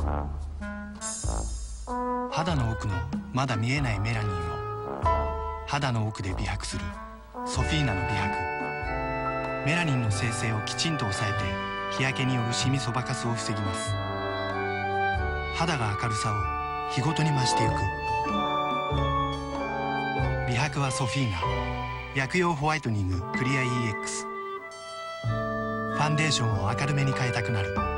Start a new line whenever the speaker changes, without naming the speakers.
肌の奥のまだ見えないメラニンを肌の奥で美白するソフィーナの美白。メラニンの生成をきちんと抑えて日焼けによるシミそばかすを防ぎます。肌が明るさを日ごとに増していく。美白はソフィーナ薬用ホワイトニングクリア EX。 ファンデーションを明るめに変えたくなる